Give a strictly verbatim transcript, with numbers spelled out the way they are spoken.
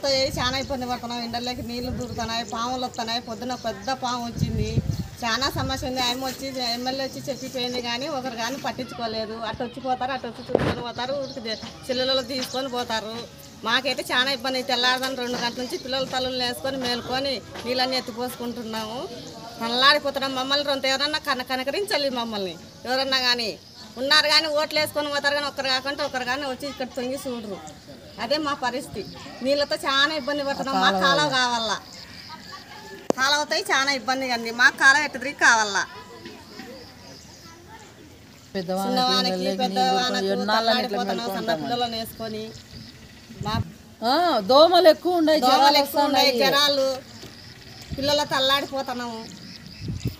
దోమలతో చాలా ఇబ్బంది పడుతున్నాం. ఎండల్లోకి నీళ్లు దూరుతున్నాయి, పాములు వస్తున్నాయి. పొద్దున పెద్ద పాము వచ్చింది, చాలా సమస్య ఉంది. ఆయన వచ్చి ఎమ్మెల్యే వచ్చి చెప్పిపోయింది కానీ ఒకరు కానీ పట్టించుకోలేదు. అటు వచ్చిపోతారు, అటు వచ్చి చూసుకొని పోతారు, ఊరికి చిల్లలలో తీసుకొని పోతారు. మాకైతే చాలా ఇబ్బంది. తెల్లారదని రెండు గంటల నుంచి పిల్లల తల్లులు వేసుకొని మేలుకొని నీళ్ళన్నీ ఎత్తిపోసుకుంటున్నాము. నల్లాడిపోతున్నాం. మమ్మల్ని రొంత ఎవరన్నా కన కనకరించాలి మమ్మల్ని ఎవరన్నా కానీ ఉన్నారు కానీ ఓట్లు వేసుకొని పోతారు కానీ ఒకరు కాకుండా ఒకరు కానీ వచ్చి ఇక్కడ తొంగి చూడరు. అదే మా పరిస్థితి. నీళ్ళతో చాలా ఇబ్బంది పడుతున్నాం. మాకు కాలువ కావాలా, కాలువతో చాలా ఇబ్బంది కానీ మాకు కాలువ ఎట్టుదిరి కావాలా. చిన్నవానికి పెద్దవానికి సన్న పిల్లలను వేసుకొని మా దోమలు ఎక్కువ ఉన్నాయి, దోమలు ఎక్కువ ఉన్నాయి, జనాలు పిల్లలతో అల్లాడిపోతున్నాము.